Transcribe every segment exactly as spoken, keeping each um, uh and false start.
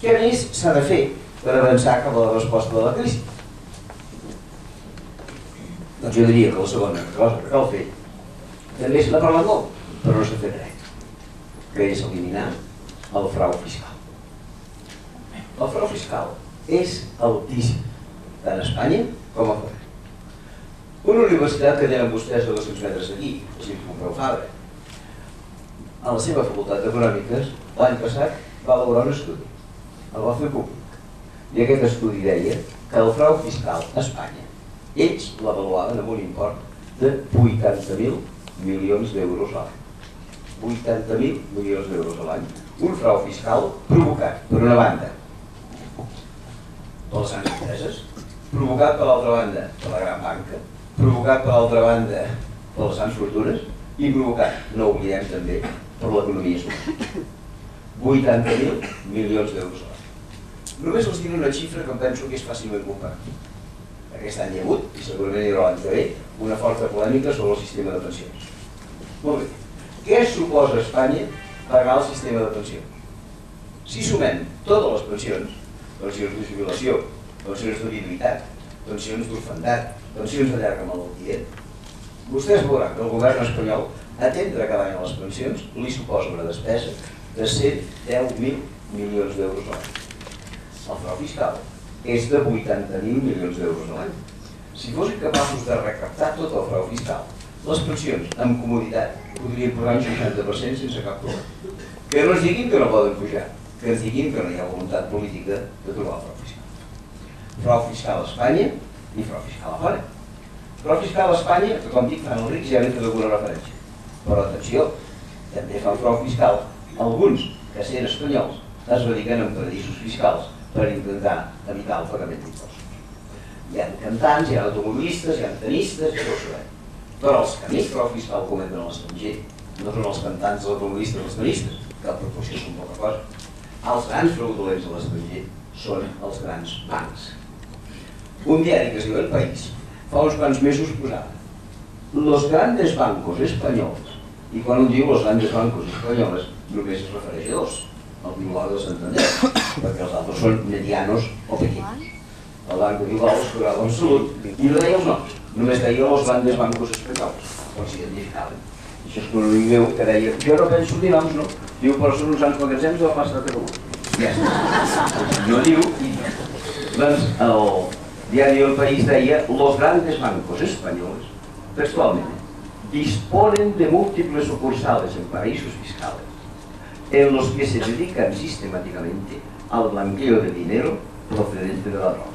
Què més s'ha de fer per avançar cap a la resposta de la crisi? Doncs jo diria que la segona cosa que cal fer també se n'ha parlat molt, però no s'ha fet res, que és eliminar el frau fiscal. El frau fiscal és altíssim, tant a Espanya com a fora. Una universitat que tenen vostès a dos-cents metres d'aquí, així com Pompeu Fabra, a la seva facultat d'Econòmiques, l'any passat va elaborar un estudi, el va fer públic, i aquest estudi deia que el frau fiscal a Espanya, ells l'avaluaven amb un import de vuitanta mil milions d'euros l'any. vuitanta mil milions d'euros a l'any. Un frau fiscal provocat, per una banda, per les grans empreses, provocat per l'altra banda per la gran banca, provocat per l'altra banda per les grans fortunes i provocat, no ho oblidem també, per l'economia social. vuitanta mil milions d'euros a l'any. Només els diré una xifra que em penso que és fàcilment comparable. Aquest any hi ha hagut, i segurament hi haurà l'any que ve, una forta polèmica sobre el sistema de pensions. Molt bé. Què suposa a Espanya pagar el sistema de pensions? Si sumem totes les pensions, pensions de jubilació, pensions de viduïtat, pensions d'orfandat, pensions de llarga malaltia, vostès veuran que el govern espanyol atendre cada any a les pensions li suposa una despesa de cent deu mil milions d'euros a l'any. El frau fiscal és de vuitanta mil milions d'euros a l'any. Si fossin capaços de recaptar tot el frau fiscal, les pensions, amb comoditat, podrien pujar un seixanta per cent sense cap problema. Que no ens diguin que no poden pujar, que ens diguin que no hi ha voluntat política de trobar el frau fiscal. Frau fiscal a Espanya i frau fiscal a fora. Frau fiscal a Espanya, que com dic, fan els rics, ja n'he fet alguna referència. Però atenció, també fan frau fiscal alguns que, sent espanyols, es radiquen en paradisos fiscals per intentar evitar el pagament d'impostos. Hi ha cantants, hi ha automobilistes, hi ha tenistes, ja ho sabem. Però els que més frau fiscal cometen a l'estranger no són els cantants, els automobilistes, els tenistes, que a proporció són poca cosa. Els grans fraudulents a l'estranger són els grans bancs. Un diari que es diu El País fa uns quants mesos posava los grandes bancos españoles, i quan un diu los grandes bancos españoles només es refereix a dos, el Bilbao i el Santander, perquè els altres són medianos o pequeños. El Banco Bilbao es curava en salut i no deia els noms, només deia los grandes bancos espanyols, com s'identificaven. Això és un amic meu que deia, jo no penso dir noms, no? Diu, però són uns anys magatzems de la plaça de Catalunya. Ja està. No diu, i doncs el diari El País deia, los grandes bancos españoles, textualmente, disponen de múltiples sucursales en paraísos fiscales, en los que se dedican sistemáticamente al blanqueo de dinero procedente de la droga.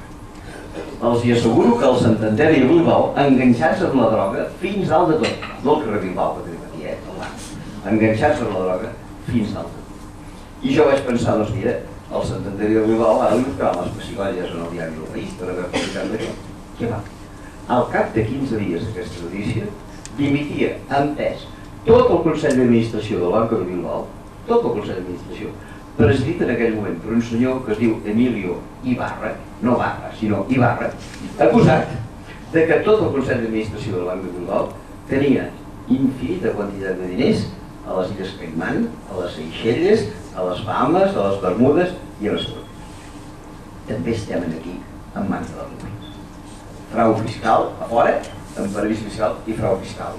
Els hi asseguro que el Santander i el Bilbao, enganxats amb la droga fins dalt de tot, no el carrer Bilbao que tenim aquí, eh, el banc, enganxats amb la droga fins dalt de tot. I jo vaig pensar, doncs mira, el Santander i el Bilbao ara li buscaran les pessigolles en el diari del País per haver publicat això. Què va? Al cap de quinze dies d'aquesta notícia, dimitia en pes tot el Consell d'Administració del Banco de Bilbao, tot el Consell d'Administració, presidit en aquell moment per un senyor que es diu Emilio Ibarra, no Barra, sinó Ibarra, acusat de que tot el Consell d'Administració del Banc de Bilbao tenia infinita quantitat de diners a les Illes Caimán, a les Seychelles, a les Bahamas, a les Bermudes i a les Turques. També estem aquí en mans de la República. Frau fiscal a fora, en paradís fiscal i frau fiscal.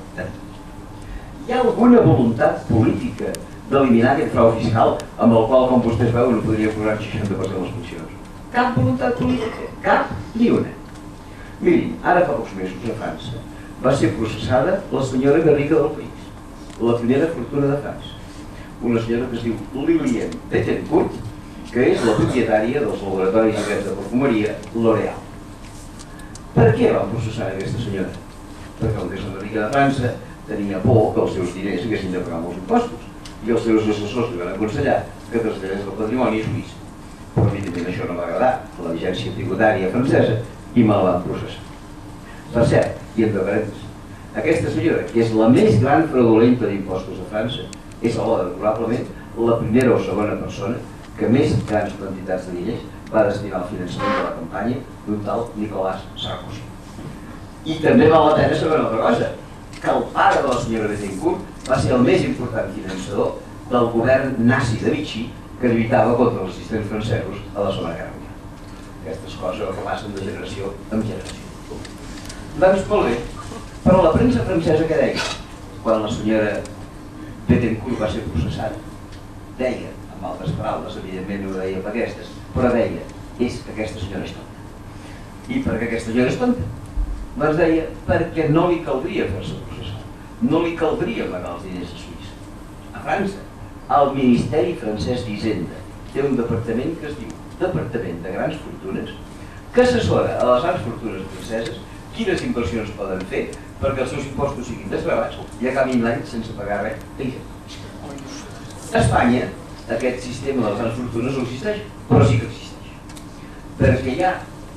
Hi ha alguna voluntat política d'eliminar aquest frau fiscal amb el qual, com vostès veuen, no podria posar el seixanta per cent de les pensions? Cap voluntat política, cap ni una. Mirin, ara fa pocs mesos a França va ser processada la senyora més rica del país, la primera fortuna de França, una senyora que es diu Liliane Bettencourt, que és la propietària dels laboratoris aquests de perfumeria L'Oréal. Per què van processar aquesta senyora? Perquè com que és la rica de França tenia por que els seus diners haguessin de pagar molts impostos i els seus assessors li van aconsellar que traslladés el patrimoni a Suïssa. Però evidentment això no va agradar a la vigència tributària francesa i me la van processar. Per cert, i entre parèntesis, aquesta senyora, que és la més gran fraudulenta d'impostos a França, és alhora probablement la primera o segona persona que més grans quantitats de diners va destinar al finançament de la campanya d'un tal Nicolas Sarkozy. I també val la pena saber una altra cosa, que el pare de la senyora Bettencourt va ser el més important finançador del govern nazi de Vichy que lluitava contra els assistents francesos a la Segona Guerra Mundial. Aquestes coses que passen de generació en generació. Doncs molt bé, però la premsa francesa què deia? Quan la senyora Bettencourt va ser processada, deia, amb altres paraules, evidentment no ho deia per aquestes, però deia, és que aquesta senyora és tonta. I per què aquesta senyora és tonta? Doncs deia, perquè no li caldria fer-se processar, no li caldria pagar els diners a Suïssa. A França, el Ministeri francès d'Hisenda té un departament que es diu Departament de Grans Fortunes, que assessora a les grans fortunes franceses quines inversions poden fer perquè els seus impostos siguin desgravats i acabin l'any sense pagar res a Hisenda. A Espanya, aquest sistema de les grans fortunes no existeix, però sí que existeix. Perquè hi ha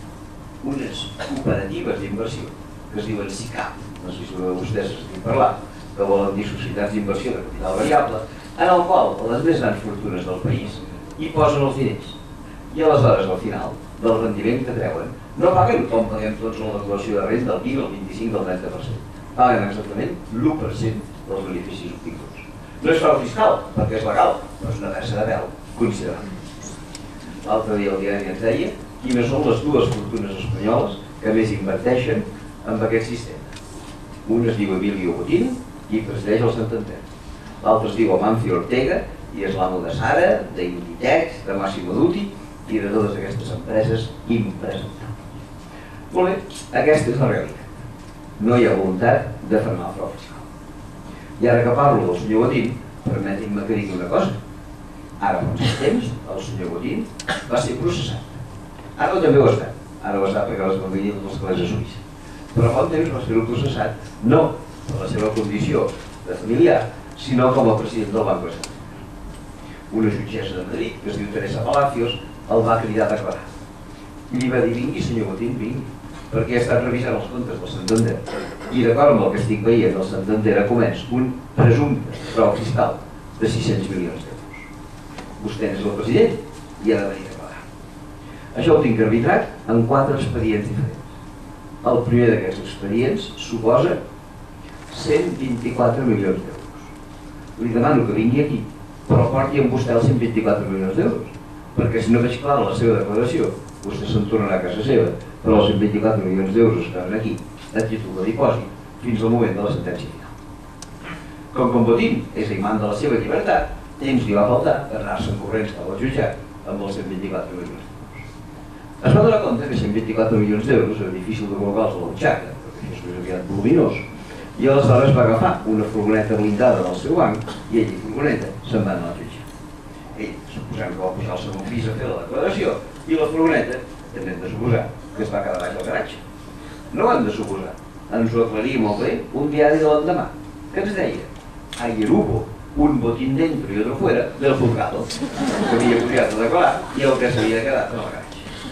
unes cooperatives d'inversió que es diuen SICAV, no sé si vostès has sentit parlar, que volen dir societats d'inversió de capital variable, en el qual les més grans fortunes del país hi posen els diners. I aleshores, al final, del rendiment que treuen, no paguen com paguem tots en la declaració de renda, el vint, el vint-i-cinc, el trenta per cent. Paguen exactament l'u per cent dels beneficis obtinguts. No és frau fiscal, perquè és legal, però és una versa de pèl considerable. L'altre dia el diari ens deia quines són les dues fortunes espanyoles que més inverteixen amb aquest sistema. Un es diu Emilio Botín i presideix el Santander. L'altre es diu Amancio Ortega i és l'amo de Sara, d'Inditex, de Massimo Dutti i de totes aquestes empreses impresentables. Molt bé, aquesta és la realitat. No hi ha voluntat de frenar el frau fiscal. I ara que parlo del senyor Botín, permetin-me que digui una cosa. Ara, fa uns temps, el senyor Botín va ser processat. Ara també ho està. Ara ho està perquè les famílies dels calés a Suïssa. Però fa un temps va ser processat, no per la seva condició de familiar, sinó com a president del Banco de Santander. Una jutgessa de Madrid, que es diu Teresa Palacios, el va cridar a declarar. I li va dir, vingui senyor Botín, vingui, perquè he estat revisant els comptes del Santander. I d'acord amb el que estic veient, el Santander ha comès un presumpte frau fiscal de sis-cents milions d'euros. Vostè és el president i ha de venir a declarar. Això ho tinc arbitrat en quatre expedients diferents. El primer d'aquests expedients suposa cent vint-i-quatre milions d'euros. Li demano que vingui aquí, però porti amb vostè els cent vint-i-quatre milions d'euros, perquè si no veig clara la seva declaració, vostè se'n tornarà a casa seva, però els cent vint-i-quatre milions d'euros estaven aquí, a títol de dipòsit, fins al moment de la sentència final. Com que en Botín és imant de la seva llibertat, temps li va faltar per anar-se'n corrents cap al jutjat amb els cent vint-i-quatre milions d'euros. Es va donar compte que cent vint-i-quatre milions d'euros era difícil de col·locar-los a la butxaca, perquè això és més aviat voluminós, i aleshores va agafar una furgoneta blindada del seu banc i ell i furgoneta se'n van a la jutjat. Ell, suposem que va pujar al segon pis a fer la declaració, i la furgoneta, també hem de suposar, que es va quedar baix al garatge. No ho hem de suposar, ens ho aclaria molt bé un diari de l'endemà, que ens deia: ayer hubo un botín dentro y otro fuera del juzgado, que havia pujat a declarar i el que s'havia quedat en el garatge.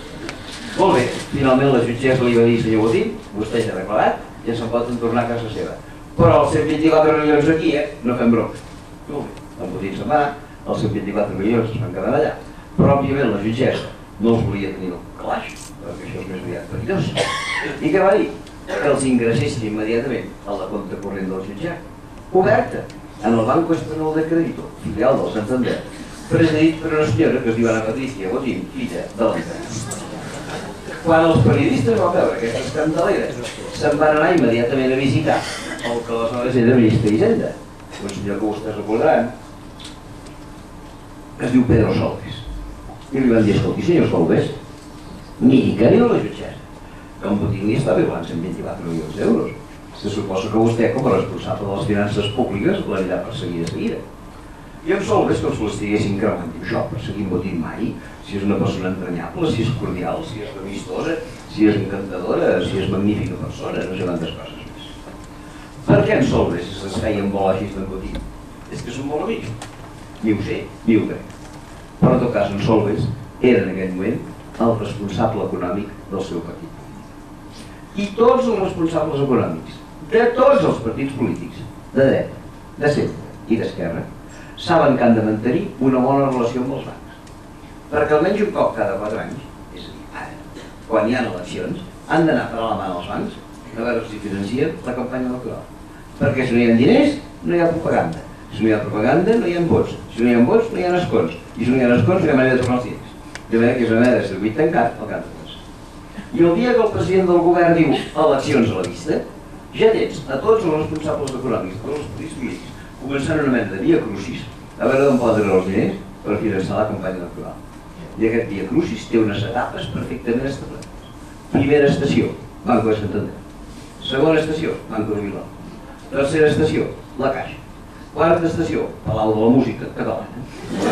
Molt bé, finalment la jutgessa li va dir: senyor Botín, vostè ja ha declarat, ja se'n pot tornar a casa seva. Però els cent vint-i-quatre milions aquí, eh, no fem broma. Molt bé, el Botín se'n va anar, els cent vint-i-quatre milions es van quedar allà, però òbviament la jutgessa no els volia tenir al calaix, perquè això és més aviat perillós. I què va dir? Que els ingressessin immediatament a la compte corrent del jutjat, oberta en el Banco Español de Crédito, filial del Santander, presidit per una senyora que es diu Ana Patricia Botín, filla de l'empresa. Quan els periodistes van veure aquesta escandalera, se'n van anar immediatament a visitar el que aleshores era ministre d'Hisenda, un senyor que vostès recordaran, que es diu Pedro Solbes. I li van dir: escolti, senyor Solbes, miri que diu la jutgessa, que en Botín li està violant cent vint-i-quatre milions d'euros. Se suposa que vostè, com a responsable de les finances públiques, l'anirà a perseguir de seguida. I en Solbes, com si l'estiguessin cremant, diu: això, perseguir en Botín mai, si és una persona entranyable, si és cordial, si és amistosa, si és encantadora, si és magnífica persona, no sé quantes coses més. Per què en Solbes es feien bologis d'en Botín? És que són molt amics. Ni ho sé, ni ho crec. Però en tot cas, en Solbes era en aquell moment el responsable econòmic del seu partit. I tots els responsables econòmics de tots els partits polítics, de dreta, de centre i d'esquerra, saben que han de mantenir una bona relació amb els bancs. Perquè almenys un cop cada quatre anys, és a dir, ara, quan hi ha eleccions, han d'anar per a la mà als bancs a veure si financien la campanya electoral. Perquè si no hi ha diners, no hi ha propaganda. Si no hi ha propaganda, no hi ha vots. Si no hi ha vots, no hi ha escons. I si no hi ha escons, no hi ha manera de tornar els diners. De manera que és una manera de circuit tancat al cap de coses. I el dia que el president del govern diu eleccions a la vista, ja tens a tots els responsables econòmics, a tots els partits polítics, començant una mena de via crucis, a veure d'on poden treure els diners per finançar la campanya electoral. I aquest via crucis té unes etapes perfectament establertes. Primera estació, Banco de Santander. Segona estació, Banco de Bilbao. Tercera estació, La Caixa. Quarta estació, Palau de la Música Catalana.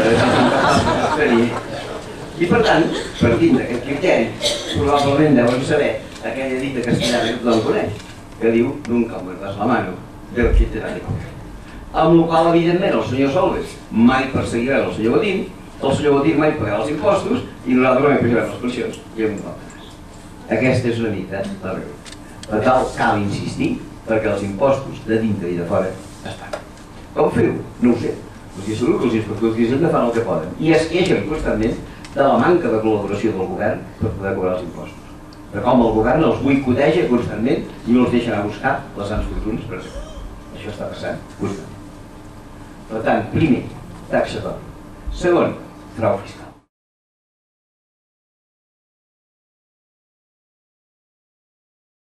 I per tant, partint d'aquest criteri, probablement deuen saber aquella dita castellana que tothom coneix, que diu nunca muerdas la mano del que te da de comer. Amb la qual, evidentment, el senyor Solbes mai perseguirà el senyor Botín, el senyor Botín mai pagarà els impostos i nosaltres mai pujarem les pensions. I amb un cop de cas. Aquesta és una mica la regla. Per tal, cal insistir perquè els impostos de dintre i de fora es paguen. Com fer-ho? No ho sé. Els asseguro que els inspectors d'Hisenda fan el que poden i es queixen constantment de la manca de col·laboració del govern per poder cobrar els impostos. De com el govern els boicoteja constantment i no els deixa anar a buscar les grans fortunes per això. Això està passant constantment. Per tant, primer, taxa d'or. Segon, frau fiscal.